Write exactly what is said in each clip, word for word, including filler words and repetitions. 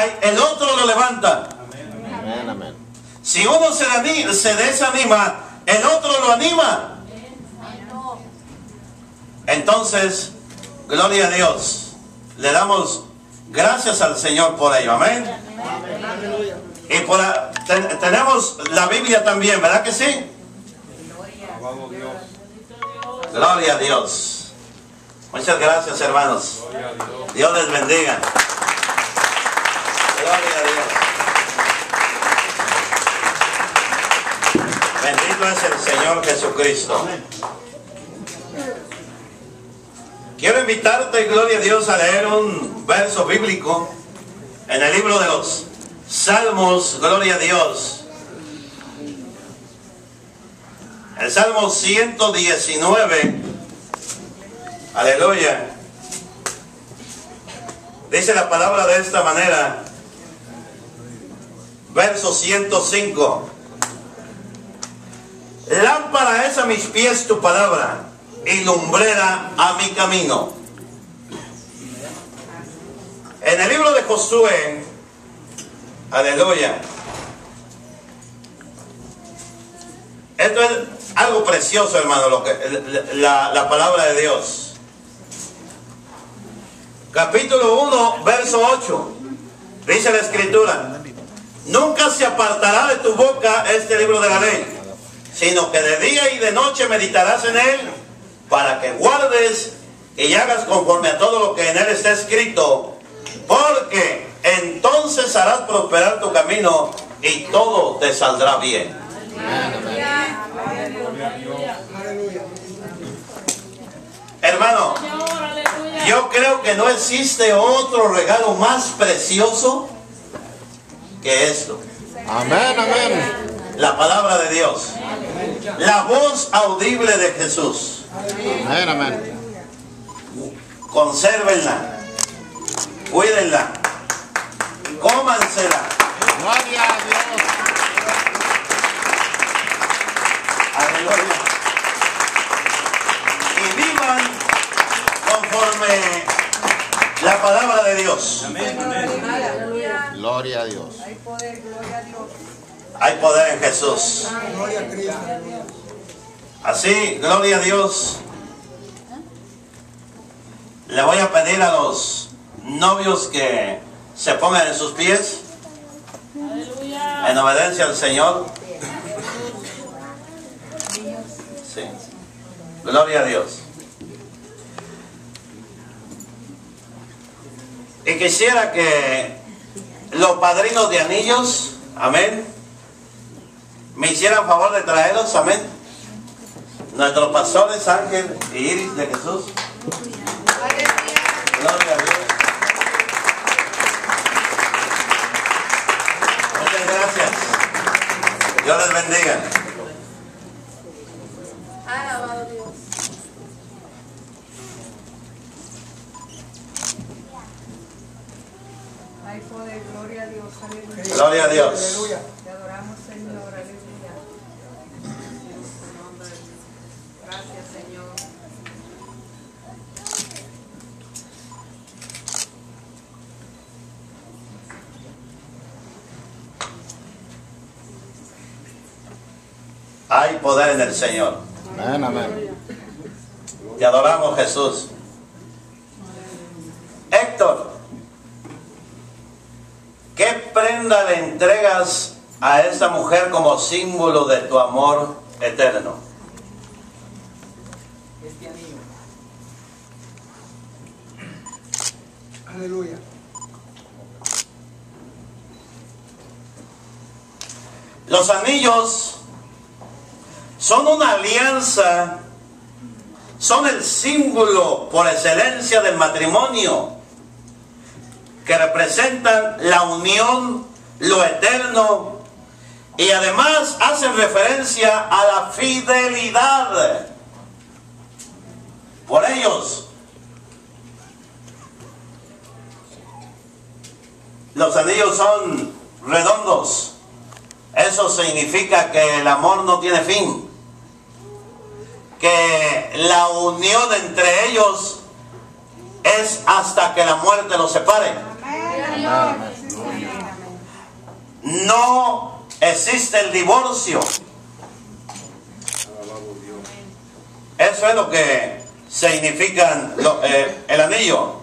cae, el otro lo levanta. Amén, amén. Si uno se, anima, se desanima, el otro lo anima. Entonces, gloria a Dios. Le damos gracias al Señor por ello. Amén. Y por la, ten, tenemos la Biblia también, ¿verdad que sí? Gloria a Dios. Muchas gracias, hermanos. Dios les bendiga. Gloria a Dios. Bendito es el Señor Jesucristo. Quiero invitarte, gloria a Dios, a leer un verso bíblico en el libro de los Salmos, gloria a Dios. El Salmo ciento diecinueve, aleluya. Dice la palabra de esta manera, verso ciento cinco. Lámpara es a mis pies tu palabra y lumbrera a mi camino. En el libro de Josué, aleluya, esto es algo precioso, hermano, lo que, la, la palabra de Dios. Capítulo uno, verso ocho, dice la Escritura: nunca se apartará de tu boca este libro de la ley, sino que de día y de noche meditarás en él, para que guardes y hagas conforme a todo lo que en él está escrito, porque entonces harás prosperar tu camino y todo te saldrá bien. Hermano, yo creo que no existe otro regalo más precioso que esto. Amén, amén. La palabra de Dios, la voz audible de Jesús. Amén, amén. Consérvenla, cuídenla, cómansela. Gloria a Dios. Aleluya. Y vivan conforme la palabra de Dios. Amén, amén. Gloria a Dios. Hay poder, gloria a Dios. Hay poder en Jesús. Gloria a Cristo. Así, gloria a Dios. Le voy a pedir a los novios que se pongan en sus pies en obediencia al Señor. Sí. Gloria a Dios. Y quisiera que los padrinos de anillos, amén, me hicieran favor de traerlos, amén. Nuestros pastores Ángel y Iris de Jesús. Gloria a Dios. Muchas gracias. Dios les bendiga. Alabado Dios. Hay poder, gloria a Dios. Aleluya. Gloria a Dios. Te adoramos, Señor. Aleluya. Tu nombre. Gracias, Señor. Hay poder en el Señor. Amén, amén. Te adoramos, Jesús. Héctor, ¿qué prenda le entregas a esta mujer como símbolo de tu amor eterno? Este anillo. Aleluya. Los anillos son una alianza, son el símbolo por excelencia del matrimonio, que representan la unión, lo eterno, y además hacen referencia a la fidelidad. Por ellos, los anillos son redondos. Eso significa que el amor no tiene fin, que la unión entre ellos es hasta que la muerte los separe. Amén. no existe el divorcio. Eso es lo que significa lo, eh, el anillo.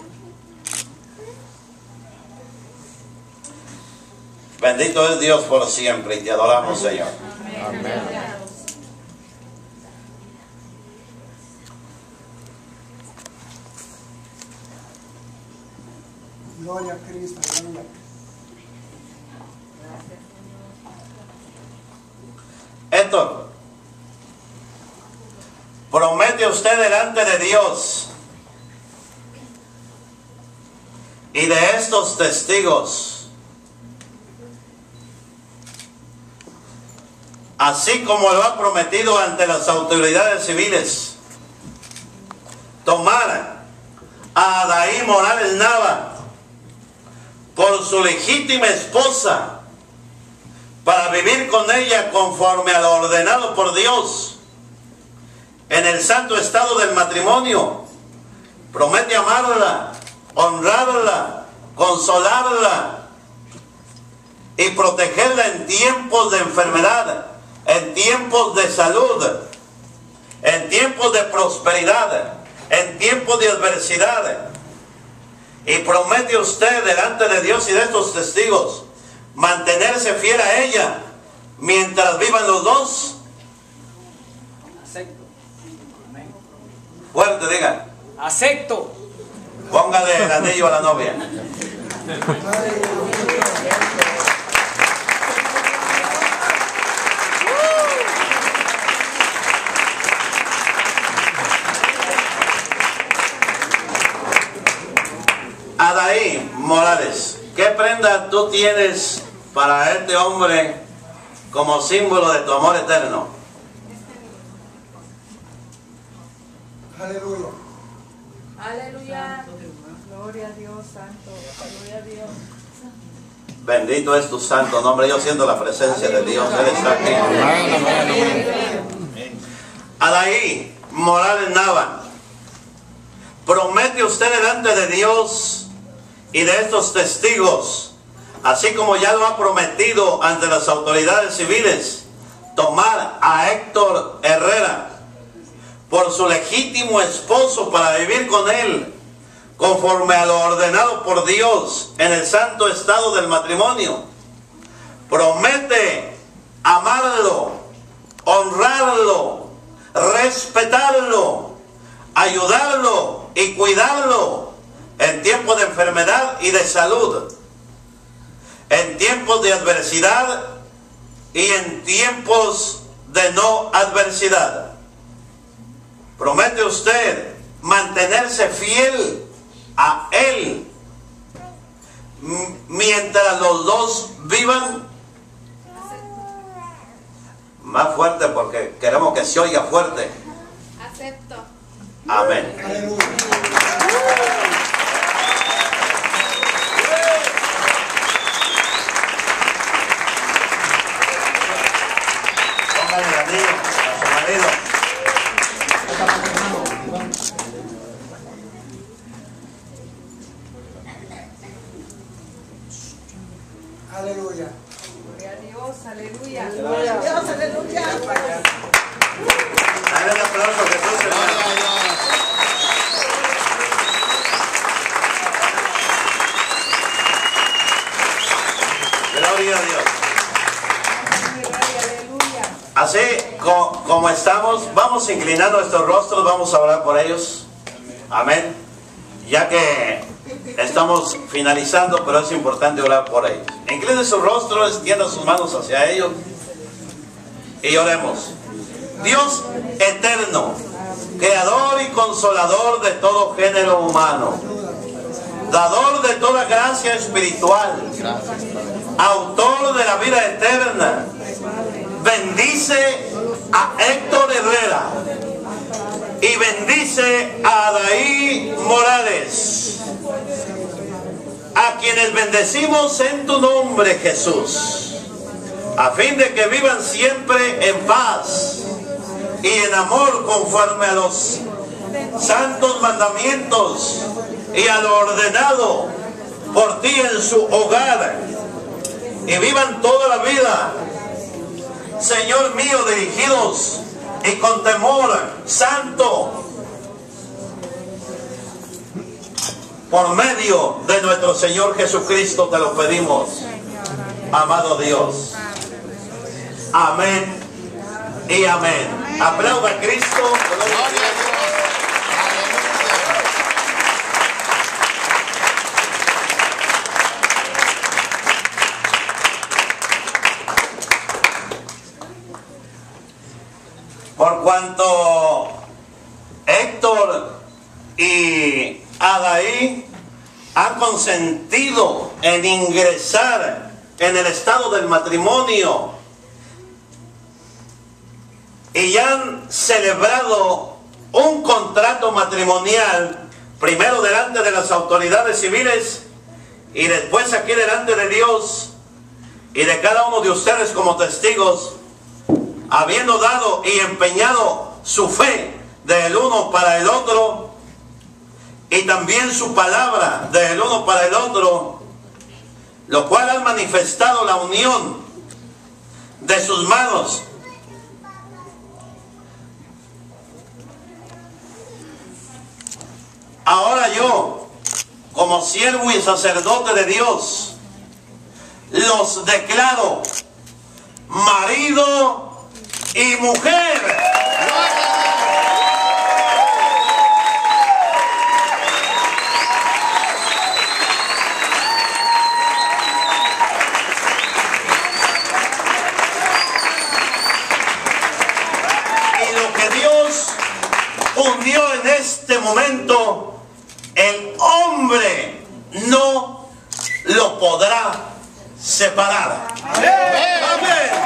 Bendito es Dios por siempre y te adoramos, Señor. Amén. Gloria a Cristo, aleluya. Héctor, promete usted delante de Dios y de estos testigos, así como lo ha prometido ante las autoridades civiles, tomar a Adaí Morales Nava por su legítima esposa para vivir con ella conforme a lo ordenado por Dios en el santo estado del matrimonio. Promete amarla, honrarla, consolarla y protegerla en tiempos de enfermedad, en tiempos de salud, en tiempos de prosperidad, en tiempos de adversidad. Y promete usted delante de Dios y de estos testigos mantenerse fiel a ella mientras vivan los dos. Acepto. Fuerte, diga. Acepto. Póngale el anillo a la novia. Adaí Morales, ¿qué prenda tú tienes para este hombre como símbolo de tu amor eterno? Aleluya. Aleluya. Gloria a Dios, santo. Gloria a Dios. Bendito es tu santo nombre. Yo siento la presencia de Dios. Él está aquí. Amén, amén, amén. Adaí Morales Nava, promete usted delante de Dios y de estos testigos, así como ya lo ha prometido ante las autoridades civiles, tomar a Héctor Herrera por su legítimo esposo para vivir con él conforme a lo ordenado por Dios en el santo estado del matrimonio. Promete amarlo, honrarlo, respetarlo, ayudarlo y cuidarlo en tiempos de enfermedad y de salud, en tiempos de adversidad y en tiempos de no adversidad. Promete usted mantenerse fiel a él mientras los dos vivan. Más fuerte, porque queremos que se oiga fuerte. Acepto. Amén. Aleluya. Póngale el anillo a su marido. Aleluya. Gloria a Dios, aleluya. Gloria a Dios, aleluya. Dale un aplauso a Jesús, hermano. Gloria a Dios. Gloria a Dios. Aleluya. Así co- como estamos, vamos a inclinar nuestros rostros, vamos a orar por ellos. Amén. Ya que estamos finalizando, pero es importante orar por ellos. Incline sus rostros, extienda sus manos hacia ellos y oremos. Dios eterno, creador y consolador de todo género humano, dador de toda gracia espiritual, autor de la vida eterna, bendice a Héctor Herrera y bendice a Adaí Morales, a quienes bendecimos en tu nombre, Jesús, a fin de que vivan siempre en paz y en amor conforme a los santos mandamientos y a lo ordenado por ti en su hogar. y vivan toda la vida, Señor mío, dirigidos y con temor santo, por medio de nuestro Señor Jesucristo te lo pedimos, amado Dios. Amén y amén. Aplauda a Cristo. Gloria a Dios. Por cuanto Héctor y Adaí han consentido en ingresar en el estado del matrimonio y han celebrado un contrato matrimonial, primero delante de las autoridades civiles y después aquí delante de Dios y de cada uno de ustedes como testigos, habiendo dado y empeñado su fe del uno para el otro y también su palabra del uno para el otro, lo cual han manifestado la unión de sus manos. Ahora yo, como siervo y sacerdote de Dios, los declaro marido y mujer. Y lo que Dios unió en este momento, el hombre no lo podrá separar. Amén. Amén.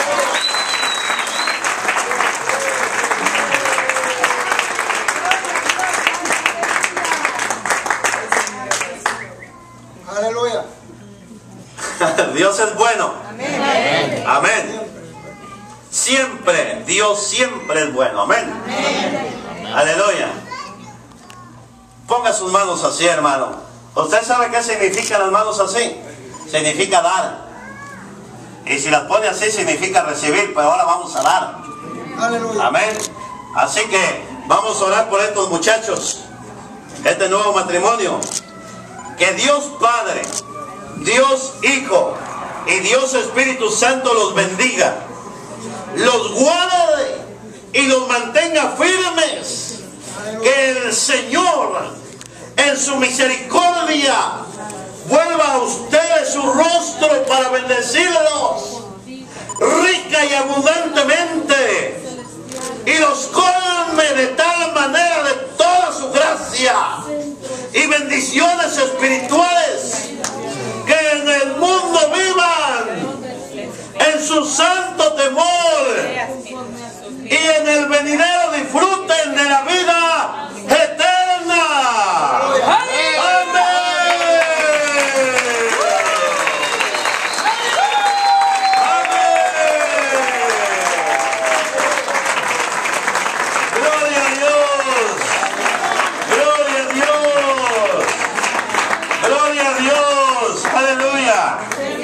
Aleluya. Dios es bueno. Amén. Amén. Siempre, Dios siempre es bueno. Amén. Amén. Aleluya. Ponga sus manos así, hermano. ¿Usted sabe qué significan las manos así? Significa dar. Y si las pone así significa recibir, pero ahora vamos a dar. Aleluya. Amén. Así que vamos a orar por estos muchachos, este nuevo matrimonio. Que Dios Padre, Dios Hijo y Dios Espíritu Santo los bendiga, los guarde y los mantenga firmes. Que el Señor en su misericordia vuelva a ustedes su rostro para bendecirlos rica y abundantemente, y los colme de tal manera de toda su gracia y bendiciones espirituales, que en el mundo vivan en su santo temor y en el venidero disfruten de la vida eterna. Amén. Gloria a Dios. Gloria a Dios. Gloria a Dios. Aleluya.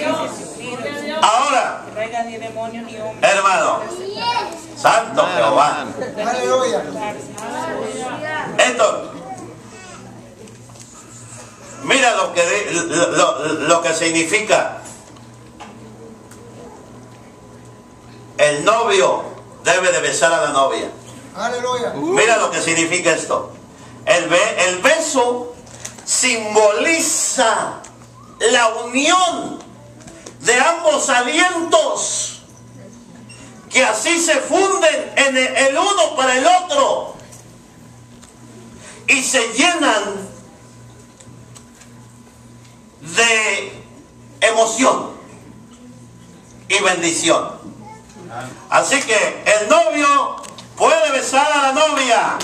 Ahora, hermano, santo Jehová. Aleluya. Esto, mira lo que, lo, lo, lo que significa. El novio debe de besar a la novia. Aleluya. Mira lo que significa esto. El, be, el beso simboliza la unión de ambos alientos, que así se funden en el, el uno para el otro y se llenan de emoción y bendición. Así que el novio puede besar a la novia.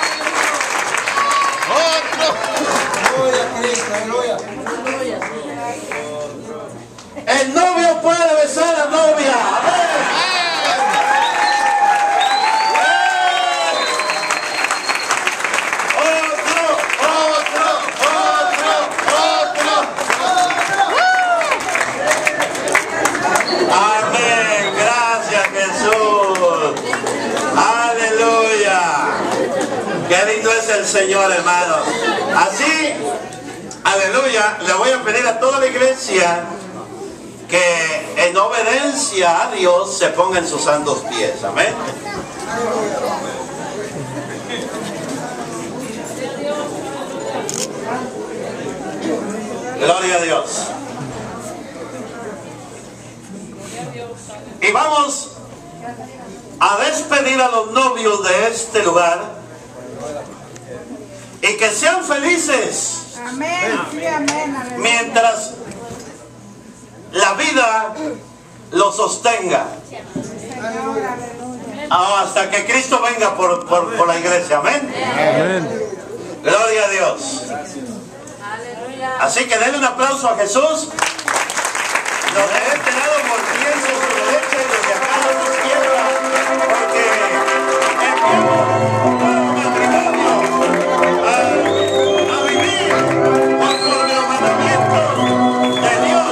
Gloria a Cristo. Aleluya. Señor, hermano. Así, aleluya, le voy a pedir a toda la iglesia que en obediencia a Dios se ponga en sus santos pies. Amén. Gloria a Dios. Y vamos a despedir a los novios de este lugar y que sean felices. Amén. Sí, amén. Aleluya. Mientras la vida los sostenga. Señor, aleluya. Ah, hasta que Cristo venga por, por, por la iglesia. Amén. Amén. Gloria a Dios. Aleluya. Así que denle un aplauso a Jesús. Los de este lado volviendo a su derecha y los de acá a su izquierda. Porque enviamos un nuevo matrimonio a, a vivir conforme a los mandamientos de Dios.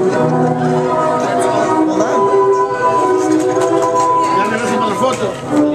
Ya me para la foto.